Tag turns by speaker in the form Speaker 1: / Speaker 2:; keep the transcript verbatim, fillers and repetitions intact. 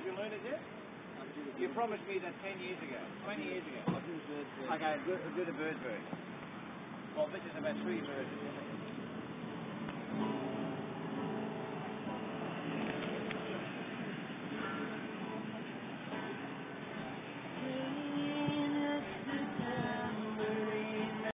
Speaker 1: Have you learned it yet? You promised me that ten years ago, twenty years ago. Okay, do, do the bird bird. Well, this is about three birds.